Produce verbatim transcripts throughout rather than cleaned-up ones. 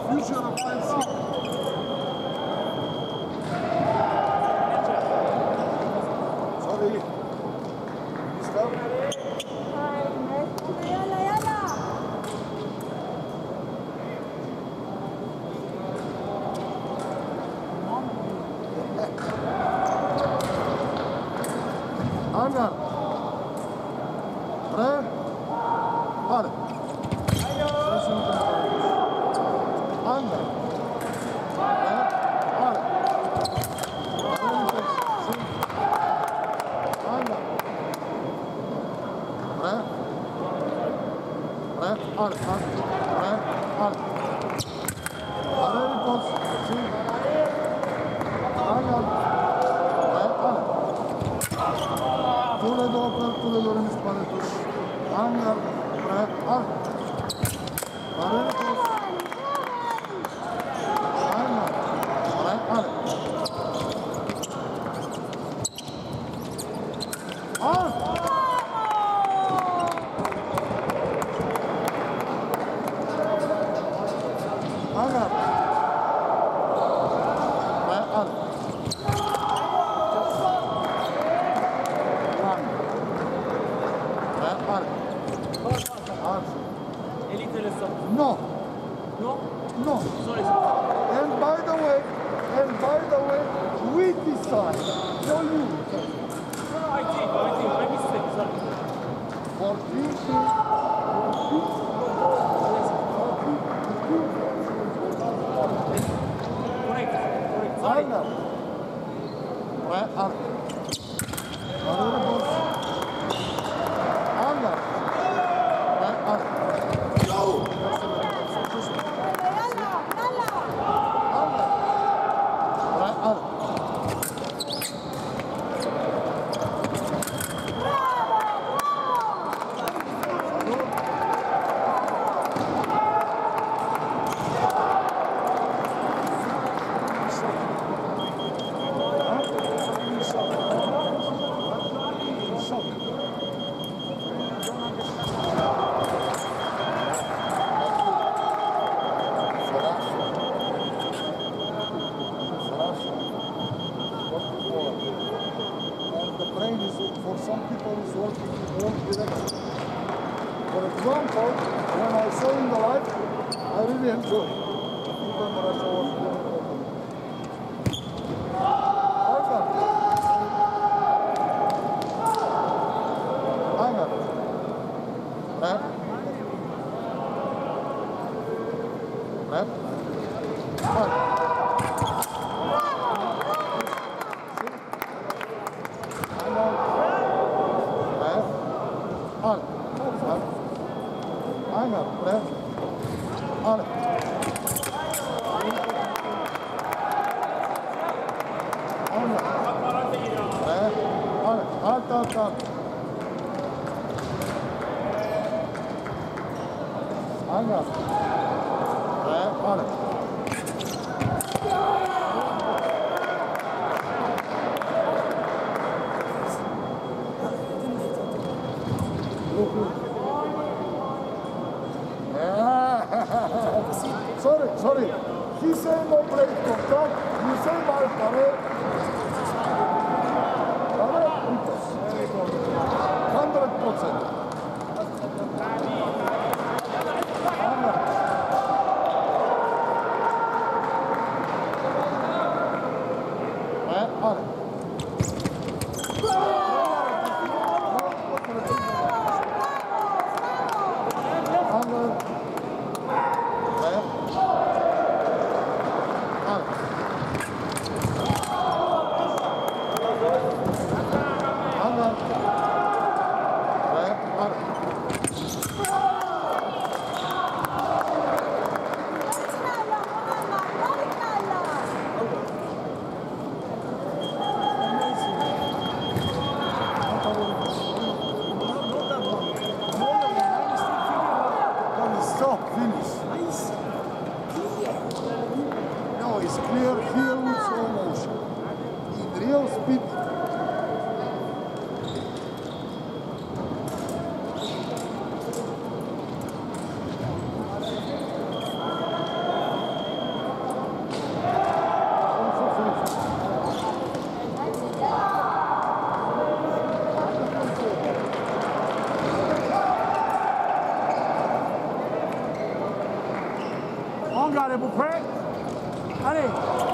future of fencing. Sorry. Stop. يلا يلا Hangar. Pre. Pare. Hangar. Pre. Pare. Hangar. Pre. Pre. Pare. Pre. Pare. Pare ripos. Sì. Hangar. Pre. Pare. Tule dopo, tule loro mi spade tu. Hangar. Pre. Pare. Pare ripos. Hangar. Pre. Pare. Ah! Hangar. Pre. Pare. One. Pre. Pare. Arsi. Elite le stop. No. No? No. Sorry, sorry. And by the way, and by the way, we decide. No, you. No, no, I think, I think, my mistake, sorry. fourteen. Correct, correct, sorry. Hangar. Pre. Pare. Pare ripos. Hangar. Pre. Pare. يلا يلا Hangar. Pre. Pare. And the brain is, for some people, is working in the wrong direction. For example, when I saw in the life, I really enjoy it. Even when I saw was doing it. Hangar. Hangar. Rep. Rep. Hangar. Al, al, hangar, pre, al. Hangar, pre, al, alt, alt, alt. Hangar, pre, al. Sorry, sorry. He said no plate contact. You say my pare. Pare, ripos. Hundred percent. Pare. Hangar. Pre. Al. Hangar. Pre. Al. Stop, finish. No, it's clear here with slow motion. In real speed. En garde, vous prêts? Allez.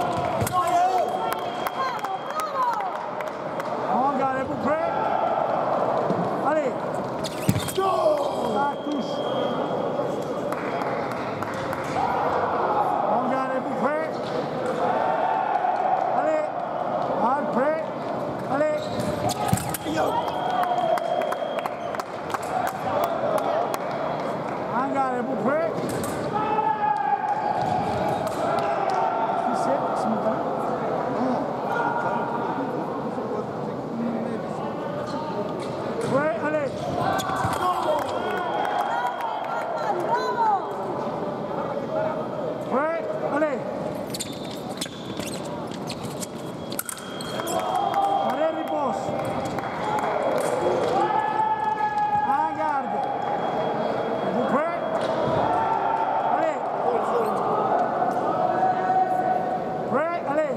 En garde, vous prêts? Allez. Ça touche. En garde, vous prêts? Allez. En prêt? Allez. En garde, vous prêts? Ouais, allez. Ouais, allez. Allez, repose. En garde. Vous prêts? Allez. Prêt? Allez.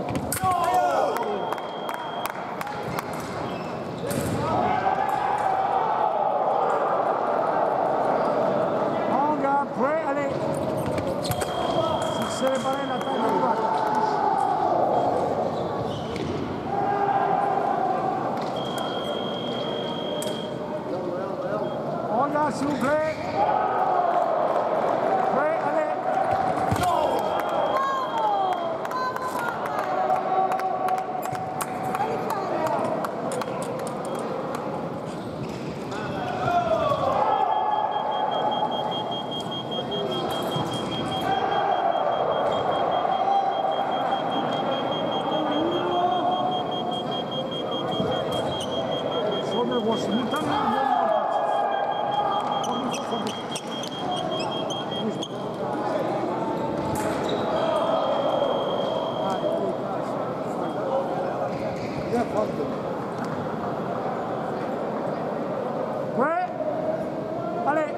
En garde, prêt? Allez. Si c'est réparé, la taille de droite. En garde, s'il vous plaît. Prêt? Allez. Shoulder was simultaneous. Yeah, fuck them. Prêt? Allez.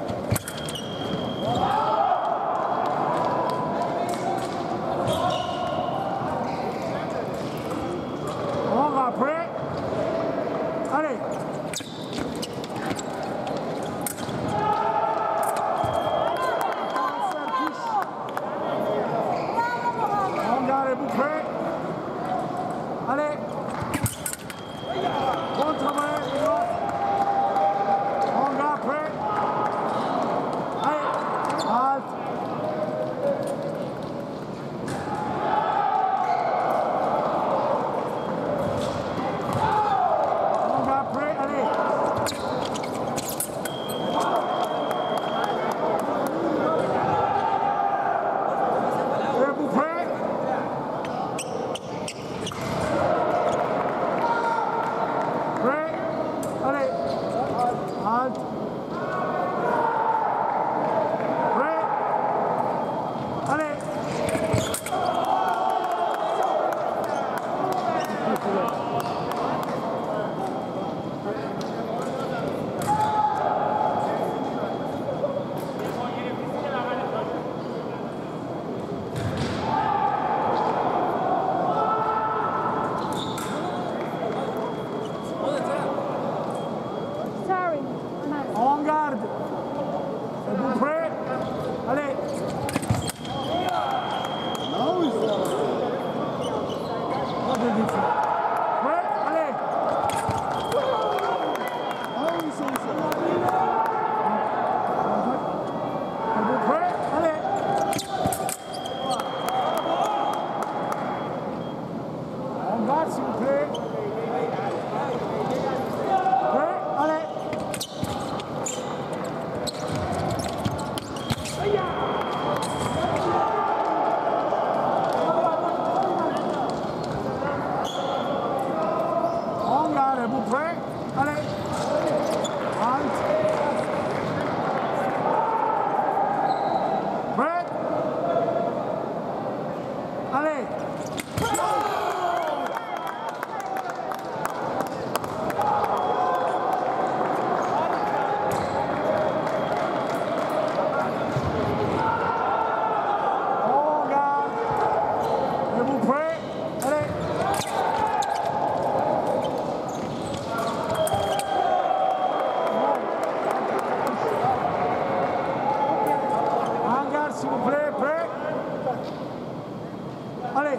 On va, prêt? Allez. On garde, vous prêt? Allez. Contre-main, droite. On garde, prêt? Allez. Halte. On garde, prêt? Allez. Et vous prêt? Prêt? Allez. Halte. Prêt? Allez. Sorry. En garde. Êtes-vous prêts? Allez. Now is the Pas de défi. Prêt? Allez. now is also. Êtes-vous prêts? Allez. En garde, s'il vous plaît. Prêt? Allez. En garde, êtes-vous prêts? Allez. Halte. Prêt? Allez. En garde. Êtes-vous prêts? Allez. En garde, s'il vous plaît. Prêt? allez.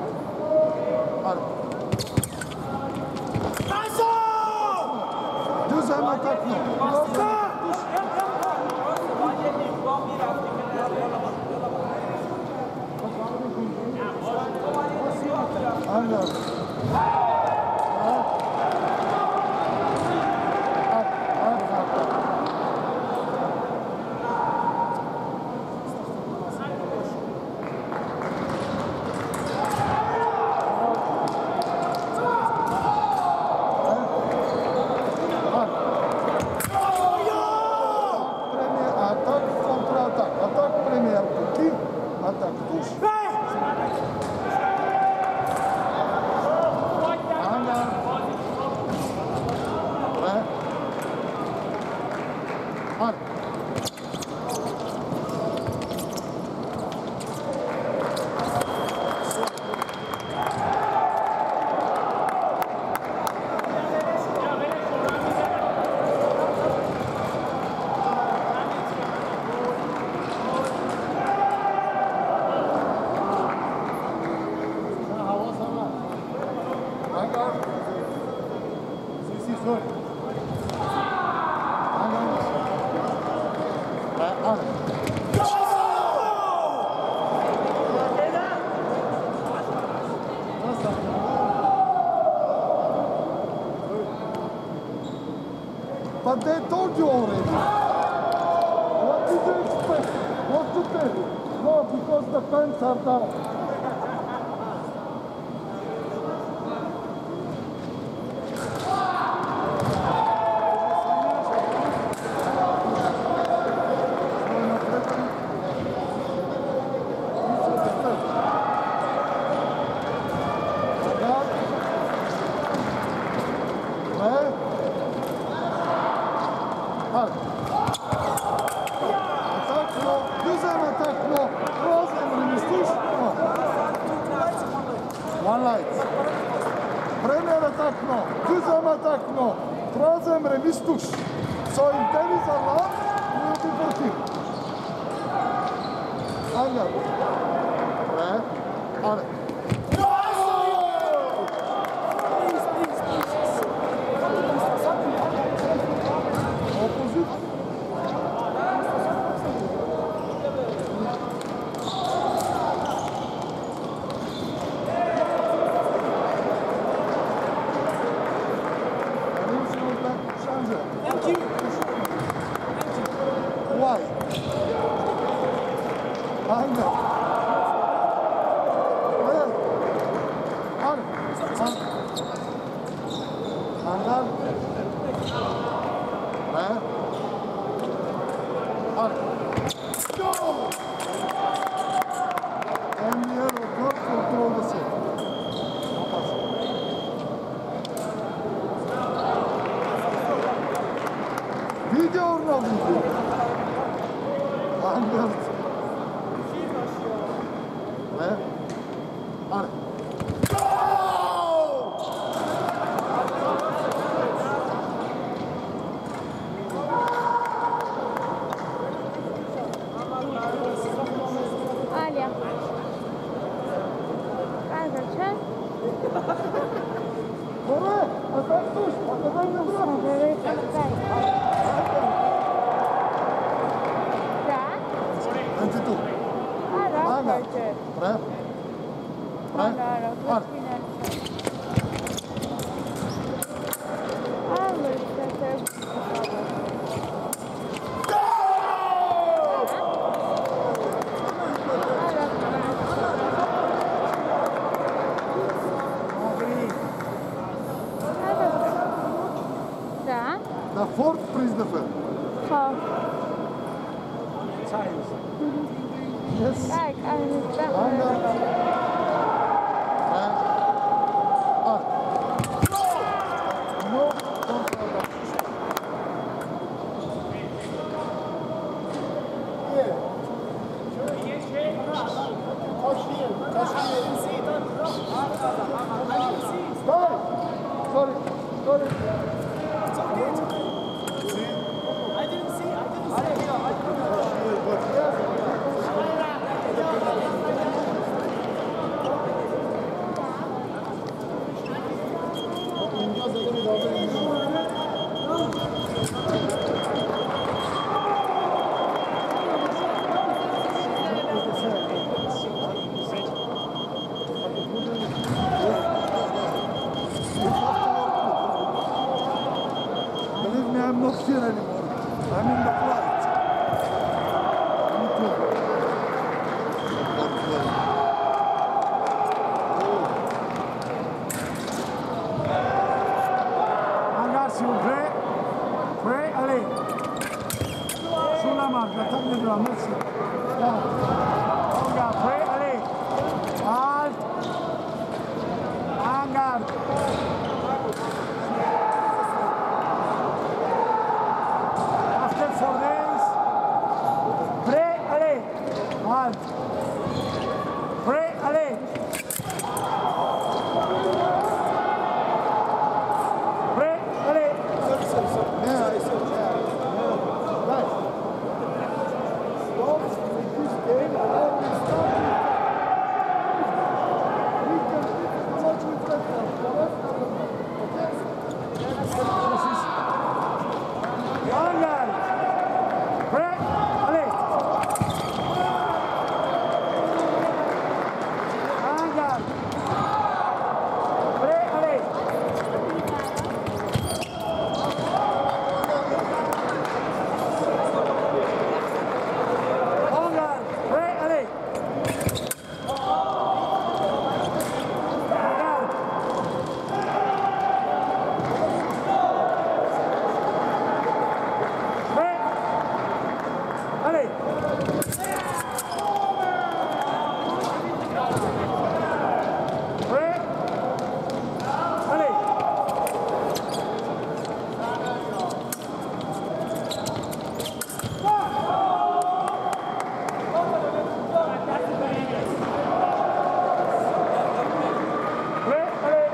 Do attaque, touche. Hangar. Prêt. Allez. Hangar. Si, si, sorry. Hangar. Prêt. Allez. But they told you already. What did you expect? What to tell you? No, because the pants are down. One light. Premier attack no. Deuxième attack no. Troisième remise touche. So if there is a lot, we will be for kill. Hangar. Prêt. Allez. Opposite. Thank you. Why? Hangar. Prêt. Allez. Hangar. Prêt. Allez. Go! And the other good control the set. Video or no video? Hangar. Prêt. Allez. Go! Alia. Casa, ce? Corect! Attack touche! Attack de vreo! Vrei să stai. Da? Începi tu. Ara, Hangar. face. Prêt. Prêt. Ara, ara, Allez. bine. Ală, să te Da? The fourth prise de fer. Ha. Yes. Hai, hai, Hangar. Prêt. Allez. No control. Sorry. Sorry. Sorry. I didn't see. I didn't see. Believe me, I'm not here anymore. I'm in the flight. Me too. Hangar, s'il vous plaît. Prêt, allez. Sur la marque, la table de blanc, merci. Hangar, prêt. Prêt, allez. Prêt, allez. Yeah, yeah. Guys, don't make this game always start. We can much with that one. Okay? Engage. Prêt, allez. Engage. Prêt, allez. Engage. Prêt, allez. Engage. Prêt, allez. Prêt, allez. Prêt, allez.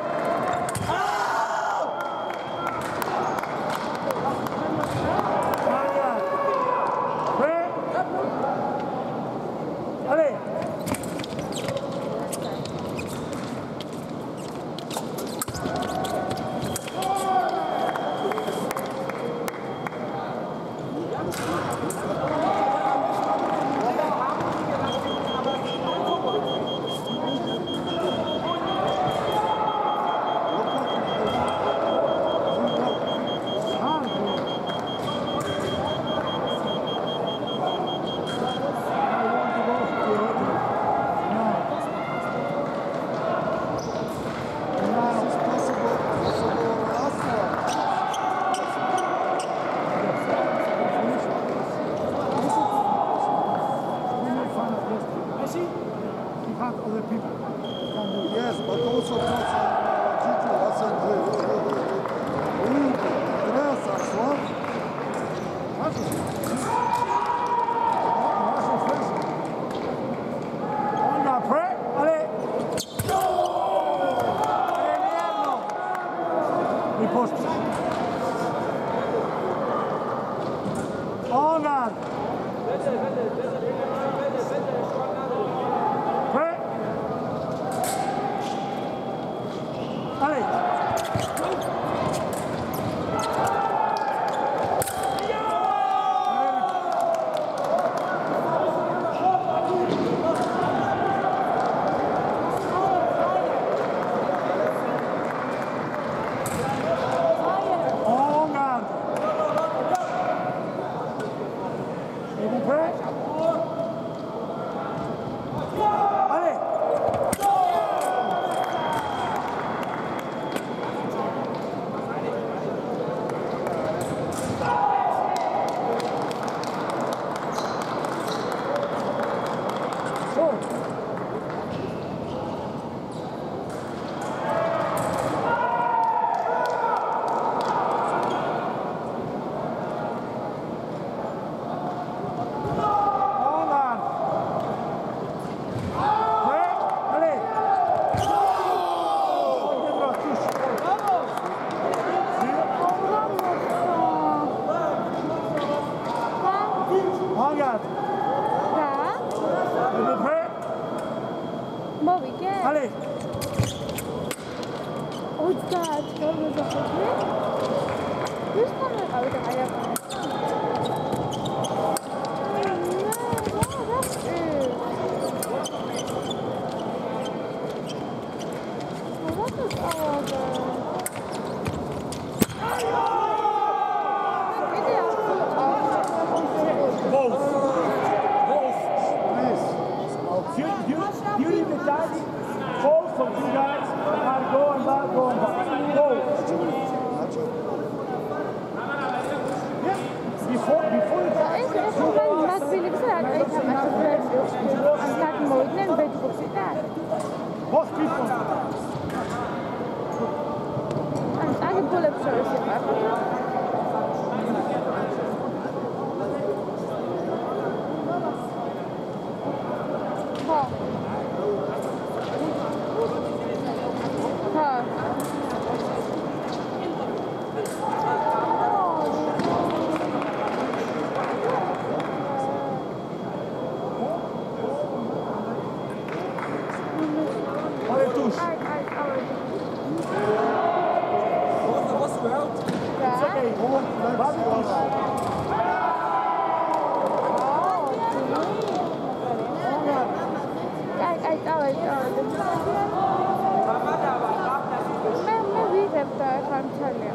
Engage. Prêt, allez. This is possible, possible last one. You have other people can do it. Yes, but also not uh, Gigi Hassan. Rude, Andreas Aslan. Venga, prêt, allez. Allez, mierda. Riposte. Engage. Prêt. Allez. Engage. Êtes-vous prêts? Allez. So. Engage. Prêt? Allez. Reviendra, touche. Engage. Da. Êtes-vous prêts? Bon week-end. Allez. Oh, God. What was the whole Who's coming out of my apartment? Both. Both. You, you, during the time, both of you guys are going back, going back. Both. Yes. Before, before you Ეს ეს უკან მასბილებს რა აი თამაშობენ ან გადმოვიდნენ ბეჭდებში და both people. ან წაგებულებს შორის იყავ. हाँ Olha tu. Ai, ai, ai. What's the route? It's okay. Vale tuż. Ai, ai, ai, ai. मैं मैं भी करता है काम चले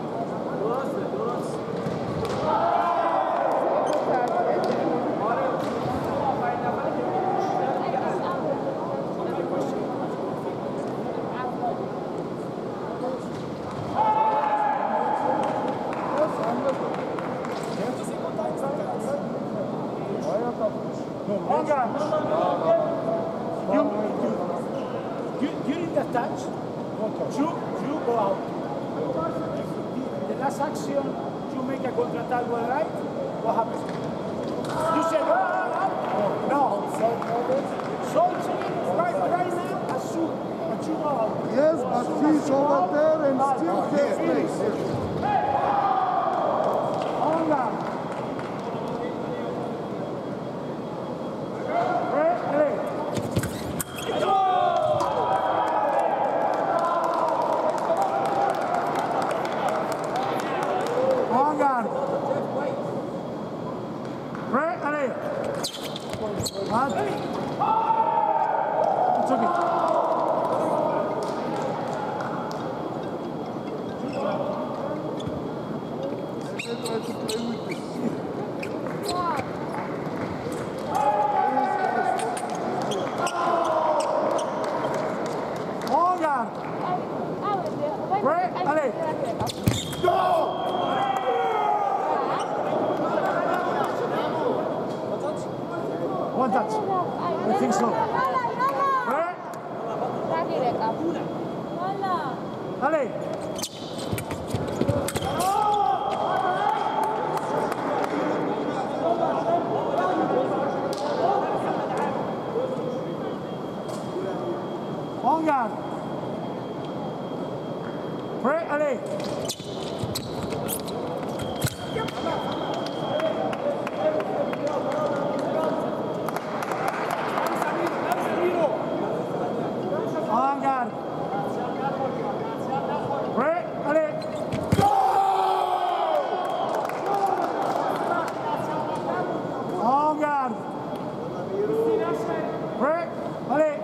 Olga, you, you, during the touch, you, you go out. The last action, you make a contratal well right, what happens? You say, ah, ah, no. So, right, right now, as you, as you go out. Yes, but she's over there and still there. Finish. Olga. One touch. I think so. Right? Ale. On guard. Right, Ale. On guard. Right, Ale. On guard. Right, Ale.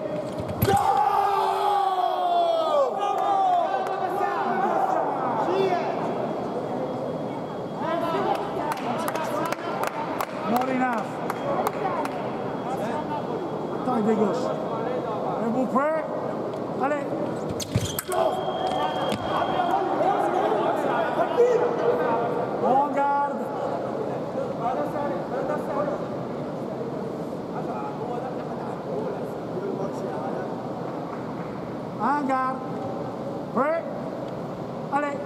Not enough. Time they goes. And we'll pray. Allez. En garde. En garde. Prêt. Allez.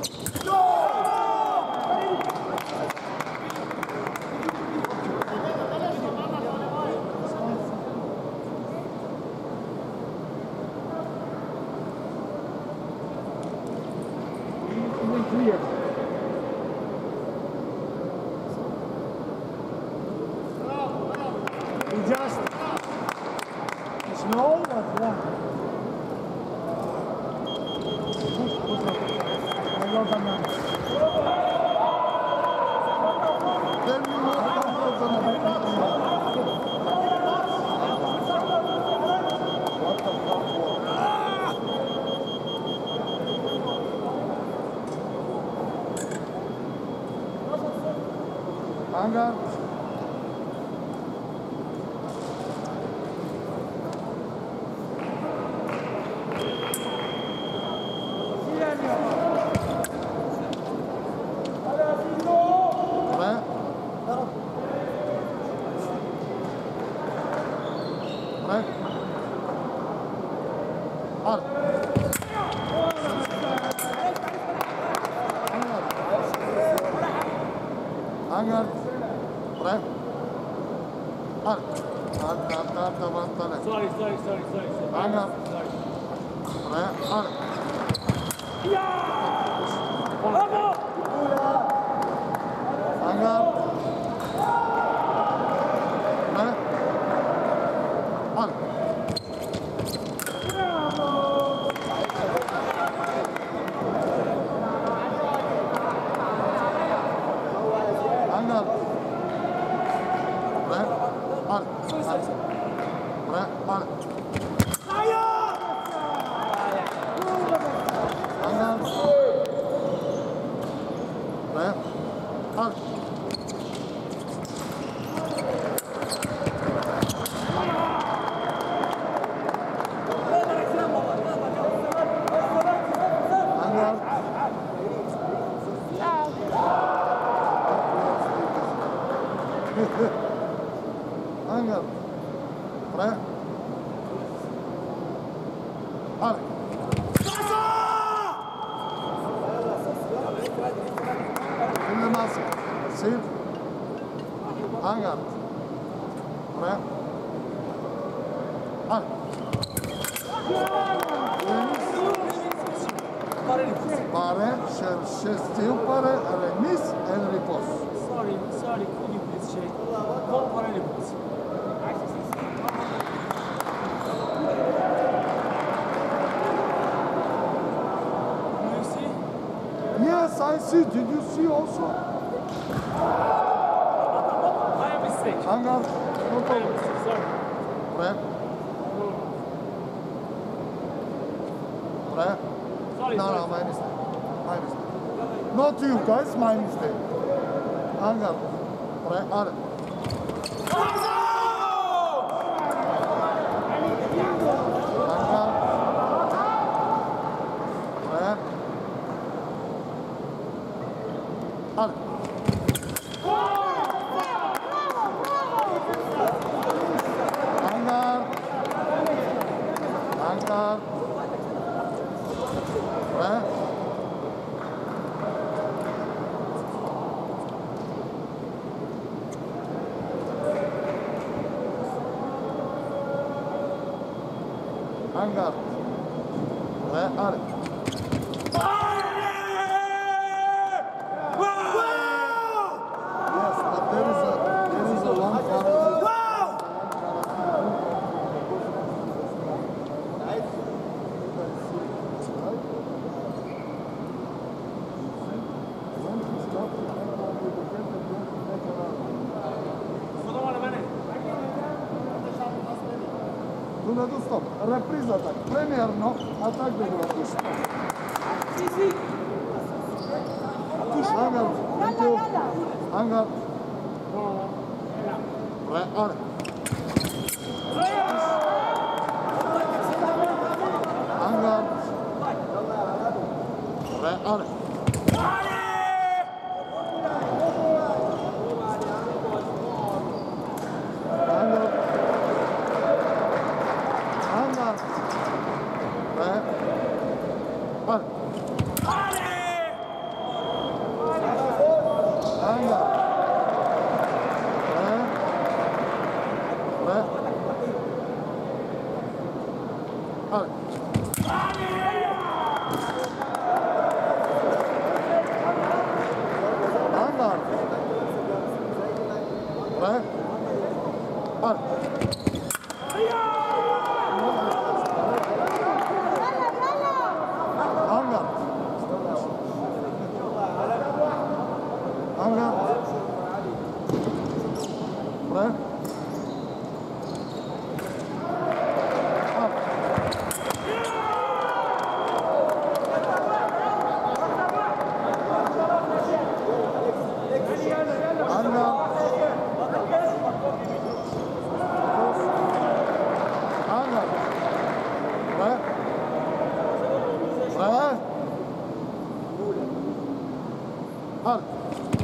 Clear. We just slow, but yeah. I love that man. Then we will what the fuck was? Hangar. Right. Right. Hard. Hangar. Right. Hard. Hard, hard, hard. Hangar davanti. Sorry, sorry, sorry, sorry. sorry. Hangar. Sorry. Tre, ale. Bravo! Hangar. Tre. Ale. Hangar. Tre. Ale. Tre. Ale. Hangar. Tre. Ale. Hangar. Ciao. Hangar. Tre. Ale. Sulle masse. Sì. Hangar. Tre. Ale. Pare, șestiu pare, remis en ripos. Sorry, sorry, could you please check? Call for any please. Do you see? Yes, I see. Did you see also? My mistake. Hangar. No My problem. mistake, sorry. Tre. Tre. Sorry, No, sorry. no, my mistake. My mistake. Not you guys, my mistake. Hangar. Tre. Ale. Hangar. Tre. Ale. Hangar. Hangar. Tre. Hangar. Tre. Ale. Yes, but there is a there is a long part. Tu ne tu stop. Reprise attack. Premier no. Attack de gol. Push. Push. Hangar. Thank you. Hangar. Tre. Ale. Hangar. Tre. Ale. Hangar. Hangar. Tre. Ale. Hangar. Tre. Tre. Ale. Hangar. Tre. Ale. Hangar. Hangar. Tre. Ale. Hangar. Hangar. Tre. Tre. Ale.